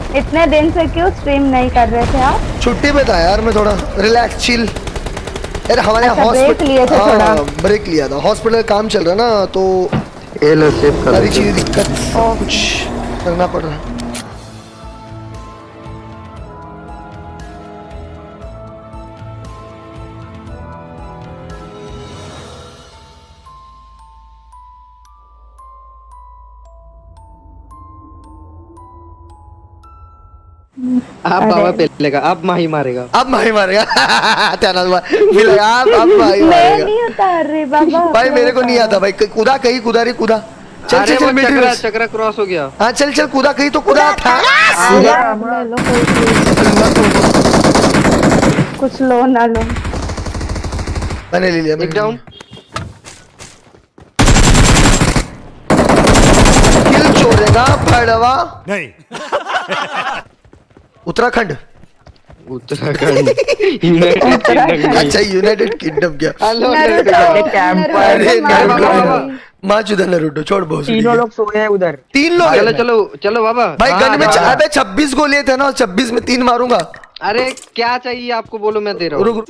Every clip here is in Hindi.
इतने दिन से क्यों स्ट्रीम नहीं कर रहे थे आप? छुट्टी पे था यार मैं, थोड़ा रिलैक्स चिल। यार हमारे ब्रेक लिए थे थोड़ा। ब्रेक लिया था, हॉस्पिटल काम चल रहा ना तो सारी चीजें दिक्कत कुछ करना पड़ रहा है। आप बाबा पहले का, अब माही मारेगा, अब माही मारेगा। मिलेगा अब माही मारेगा। नहीं उतार रही बाबा भाई मेरे को नहीं आता भाई, कूदा कहीं कूदा रे कूदा। चल चल चल, चक्रा क्रॉस हो गया। हाँ चल चल कूदा कहीं तो कूदा था। ले लो कुछ लो ना लो। मैंने ले लिया। एक डाउन। किल चोरेगा भड़वा नहीं। Uttarakhand Uttarakhand united kingdom. अच्छा यूनाइटेड किंगडम क्या? माँ चुदा नरूटो छोड़ बहुत। तीनों लोग सो गए उधर। 3 लोग। चलो चलो चलो बाबा। भाई गन में 26 गोलियां थे ना, 26 में 3 मारूंगा। अरे क्या चाहिए आपको बोलो, मैं दे रहा हूँ।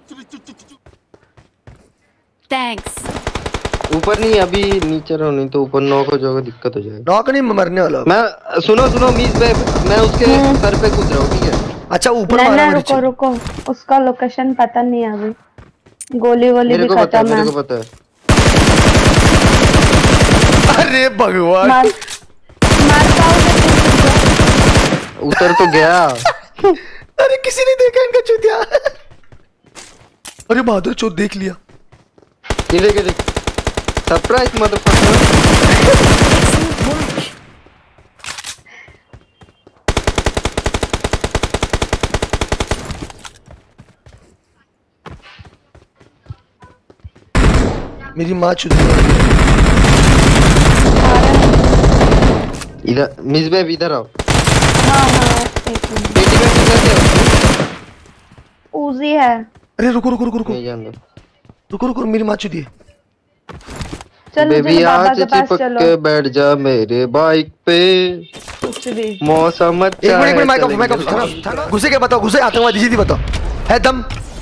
थैंक्स। ऊपर नहीं, अभी नीचे रहो, नहीं तो ऊपर नॉक हो जाएगा, दिक्कत हो जाएगा। नॉक नहीं मरने वाला मैं। सुनो सुनो मीज पे, मैं उसके सर पे कूद रहा हूँ, ठीक है? अच्छा ऊपर मारा। रुको रुको, उसका लोकेशन पता नहीं है अभी। गोली वोली भी खत्म है। मेरे को पता है। अरे भगवान मार उतर तो गया। अरे किसी ने देखा इनका चूतिया। अरे बहादुर चोट देख लिया। ये देख सरप्राइज मदरफकर। मेरी माँ चुदी। इधर मिस बेब इधर आओ। हाँ पेटी में किधर है? उजी है। अरे रुको रुको रुको रुको नहीं जान दो। रुको मेरी माँ चुदी। चलो बेबी आज चिपक के बैठ जा मेरे बाइक पे। कुछ भी मौसम अच्छा है। एक मिनट घुसे क्या बताओ, घुसे आतंकवादी जी बताओ है दम।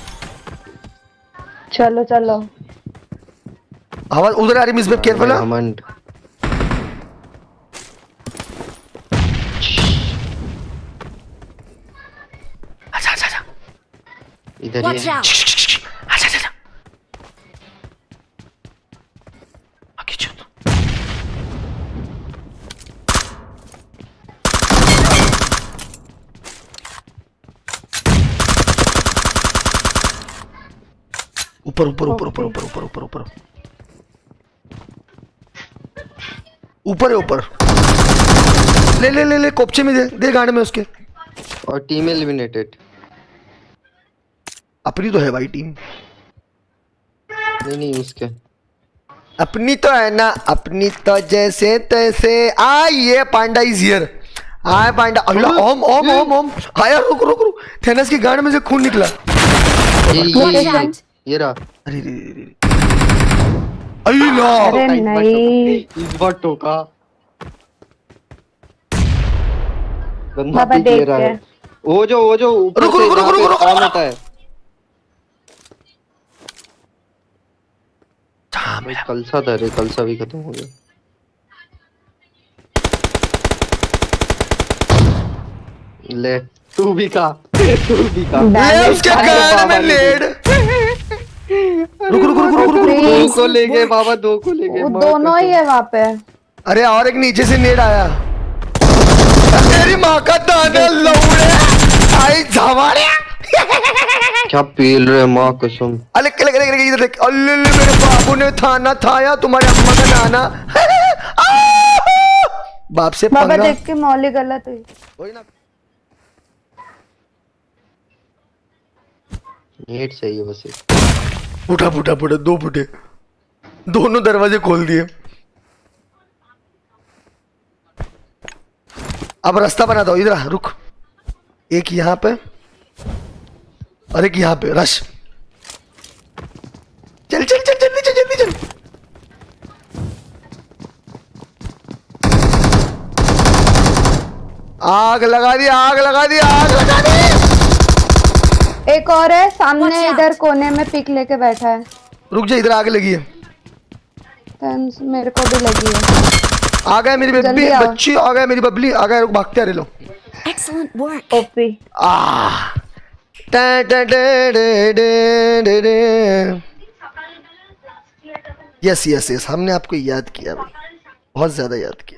चलो चलो आवाज उधर आ रही मिस बेब, केयरफुल है। घमंड। अच्छा इधर ही है। अच्छा ऊपर ऊपर ऊपर ऊपर ऊपर ऊपर ऊपर ऊपर ऊपर है ऊपर। ले ले ले ले कोपचे में दे गाड़ी में उसके। और टीम एलिमिनेटेड। अपनी तो है भाई टीम। नहीं उसके अपनी तो है ना, अपनी तो जैसे तैसे। ये पांडा इज हियर। आए पांडा। अल्लाह ओम ओम ओम ओम। आया रुक रुक रुक, थेनस की गांड में से खून निकला। ये रहा। अरे अल्लाह। अरे नहीं इस बार टोका। बाबा देख के। वो जो ऊपर रुक रुक रुक रुक कौन होता है? कलसा था रे, कलसा भी खत्म हो गया। ले तू भी खा, तू भी खा। ले उसके गांड में लेड। रुक रुक रुक रुक रुक। दो को ले गए बाबा, दो को ले गए। दोनों ही है वहाँ पे। अरे और एक नीचे से नेड आया। तेरी माँ का दाना लौड़े आई झवाड़े। क्या पील रहे माँ कसम। अरे इधर देख। अल्ले मेरे बाबू ने थाना थाया तुम्हारे अम्मा का नाना। बाप से बाबा देख के मौली गलत हुई। वही ना। नेट चाहिए बस। फूटा 2 फुटे, दोनों दरवाजे खोल दिए। अब रास्ता बना दो, इधर रुक। एक यहाँ पे और एक यहाँ पे। रश चल चल चल जल्दी चल जल्दी चल। आग लगा दी, आग लगा दी, आग लगा दी। एक और है सामने Watch out. इधर कोने में पिक लेके बैठा है। रुक जा, इधर आग लगी है। Thanks, मेरे को भी लगी है। आ गया मेरी बेबी, जल्दी आओ। बच्ची आ गया, मेरी बबली आ गया। रुक, भागते आ रहे लो। Excellent work. OP yes yes yes, हमने आपको याद किया भाई, बहुत ज्यादा याद किया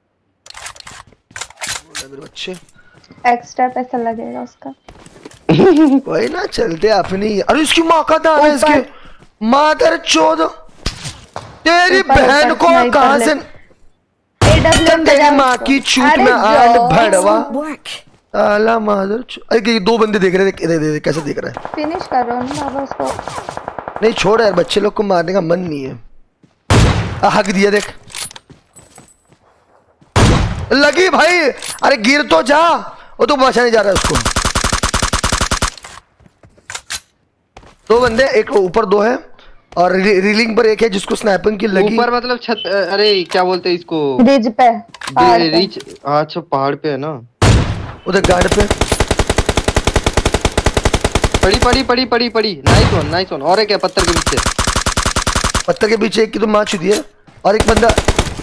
मेरे बच्चे। एक्स्ट्रा पैसा लगेगा उसका। कोई ना, चलते अपनी। अरे इसकी माँ का दाना है, इसके मादर चोद, तेरी ऊपर, बहन ऊपर, को sniper कहाँ ले। से AWM तेरी बजा माँ उसको। की चूत अरे में आन जो, भड़वा। Excellent work. आला मादर अरे ये दो बंदे देख रहे थे, दे कैसे देख रहा है। फिनिश कर रहा हूँ ना बाबा उसको। नहीं छोड़ यार, बच्चे लोग को मारने का मन नहीं है। हक दिया देख, लगी भाई। अरे गिर तो जा, वो तो बचाने जा रहा है उसको। दो बंदे, एक ऊपर दो है और रीलिंग पर एक है जिसको स्नैपिंग की लगी। ऊपर मतलब छत, अरे क्या बोलते हैं इसको, रिज पे पहाड़ पे। रीच। अच्छा पहाड़ पे है ना, उधर गार्ड पे। पड़ी पड़ी पड़ी पड़ी पड़ी। Nice one. और एक है पत्थर के पीछे। पत्थर के पीछे एक की तो मार चुकी है और एक बंदा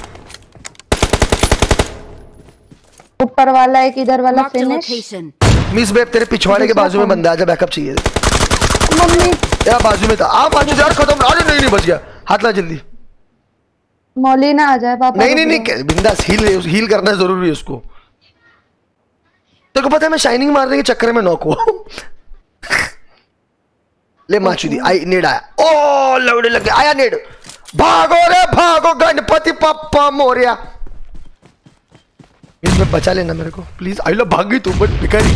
ऊपर वाला एक, इधर वाला Marked a finish. location. Miss babe, तेरे पिछवाड़े के बाजू में बंदा, आजा बैकअप चाहिए। मम्मी यार बाजू में था, आ बाजू से यार, खत्म। अरे नहीं बच गया, हाथ ला जल्दी। मौली ना आ जाए पापा। नहीं बिंदास, हील करना जरूरी है उसको। तेरे को पता है मैं शाइनिंग मारने के चक्कर में नॉक हुआ। ले माचू दी, आई नेड आया। ओ लवड़े लग गया, आया नेड। भागो रे भागो, गणपति पप्पा मोरिया। इसमें बचा लेना मेरे को प्लीज। आई लो भाग गई तू, बट भिखारी।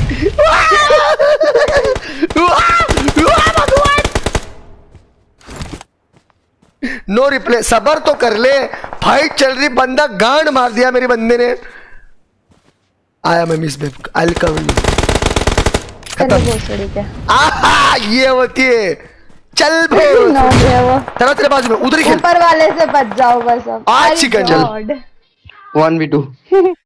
नो रिप्ले, सबर तो कर ले, फाइट चल रही, बंदा गांड मार दिया मेरे बंदे ने। आया मैं miss babe, I will cover you. चलो भोसड़ी क्या। आहा ये होती है, चल बे। नौ है वो। चलो तेरे बाजू में, उधर ही खेल। ऊपर वाले से बच जाओ बस अब। आज चिकन चल। 1v2।